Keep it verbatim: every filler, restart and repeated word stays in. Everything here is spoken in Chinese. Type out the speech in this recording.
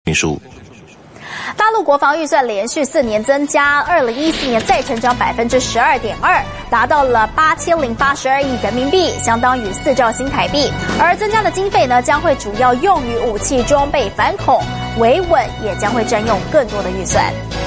秘书。 大陆国防预算连续四年增加，二零一四年再成长百分之十二点二，达到了八千零八十二亿人民币，相当于四兆新台币。而增加的经费呢，将会主要用于武器装备、反恐、维稳，也将会占用更多的预算。